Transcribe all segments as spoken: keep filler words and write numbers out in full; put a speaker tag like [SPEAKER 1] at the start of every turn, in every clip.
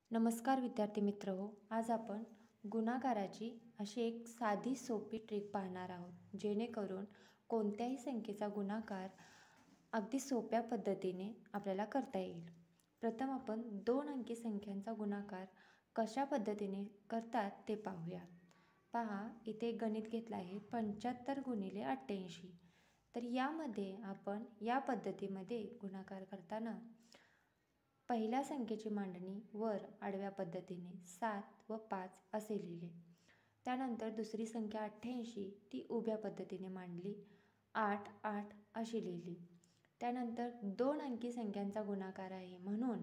[SPEAKER 1] नमस्कार विद्यार्थी मित्र हो, आज आपण गुणाकाराची अशी एक साधी सोपी ट्रिक पाहणार आहोत, जेणेकरून कोणत्याही संख्येचा गुणाकार अगदी सोप्या पद्धतीने आपल्याला करता येईल. प्रथम आपण दोन अंकी संख्यांचा गुणाकार कशा पद्धतीने करतात ते पाहूया. पहा, इथे गणित घेतलं आहे पंच्याहत्तर गुणिले अठ्ठ्याऐंशी. तर यामध्ये आपण या पद्धतीमध्ये गुणाकार करताना पहिल्या संख्येची मांडणी वर आडव्या पद्धतीने सात व पाच असे लिहिले. त्यानंतर दुसरी संख्या अठ्ठ्याऐंशी ती उभ्या पद्धतीने मांडली, आठ आठ अशी लिहिली. त्यानंतर दोन अंकी संख्यांचा गुणाकार आहे म्हणून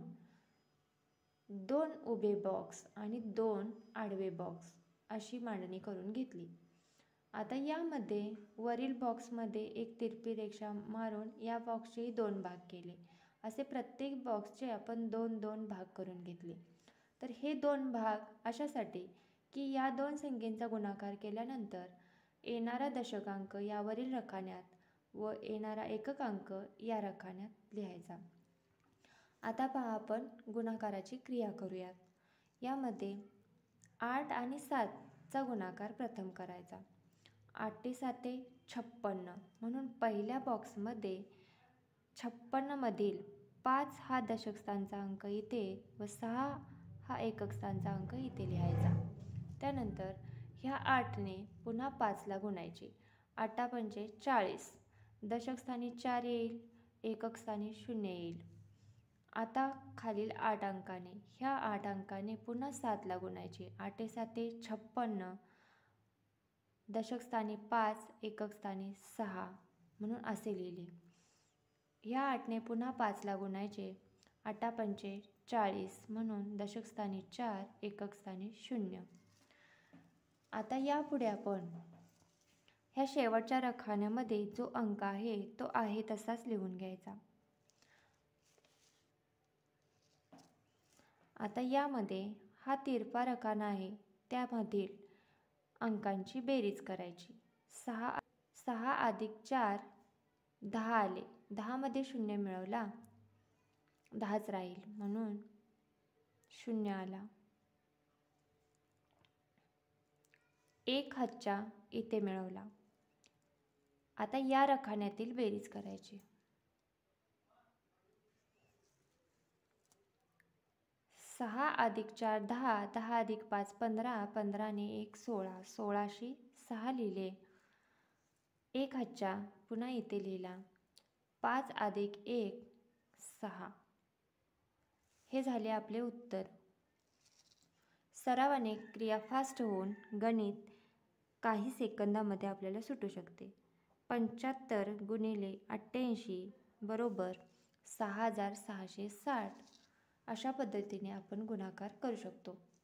[SPEAKER 1] दोन उभे बॉक्स आणि दोन आडवे बॉक्स अशी मांडणी करून घेतली. आता यामध्ये वरील बॉक्समध्ये एक तिरपी रेषा मारून या बॉक्सचेही दोन भाग केले. असे प्रत्येक बॉक्सचे आपण दोन दोन भाग करून घेतले. तर हे दोन भाग अशासाठी की या दोन संख्येचा गुणाकार केल्यानंतर येणारा दशकांक यावरील रकान्यात व येणारा एककांक या रकान्यात लिहायचा. आता पहा, आपण गुणाकाराची क्रिया करूयात. यामध्ये आठ आणि सातचा गुणाकार प्रथम करायचा. आठ साते छप्पन्न, म्हणून पहिल्या बॉक्समध्ये छप्पन्नमधील पाच हा दशक स्थानचा अंक इथे व सहा हा एकक स्थानचा अंक इथे लिहायचा. त्यानंतर ह्या आठने पुन्हा पाचला गुणायचे. आठा पंचे चाळीस, दशक स्थानी चार येईल, एकक स्थानी शून्य येईल. आता खालील आठ अंकाने ह्या आठ अंकाने पुन्हा सातला गुणायचे. आठ साते छप्पन्न, दशक स्थानी पाच, एकक स्थानी सहा म्हणून असे लिहिले. ह्या आठने पुन्हा पाचला गुणायचे. आठा पंचे चाळीस, म्हणून दशक स्थानी चार, एकक स्थानी शून्य. आता यापुढे आपण ह्या शेवटच्या रकान्यामध्ये जो अंक आहे तो आहे तसाच लिहून घ्यायचा. आता यामध्ये हा तिरपा रकाना आहे त्यामधील अंकांची बेरीज करायची. सहा सहा अधिक चार दहा आले. दहामध्ये शून्य मिळवला, दहाच राहील म्हणून शून्य आला. एक हातच्या इथे मिळवला. आता या रकान्यातील बेरीज करायची. सहा अधिक चार दहा, दहा अधिक पाच पंधरा, पंधराने एक सोळा, सोळाशी सहा लिहिले. एक हातच्या पुन्हा इथे लिहिला. पाच अधिक एक सहा. हे झाले आपले उत्तर. सरावाने क्रिया फास्ट होऊन गणित काही सेकंदामध्ये आपल्याला सुटू शकते. पंच्याहत्तर गुणिले अठ्ठ्याऐंशी बरोबर सहा हजार सहाशे साठ अशा पद्धतीने आपण गुणाकार करू शकतो.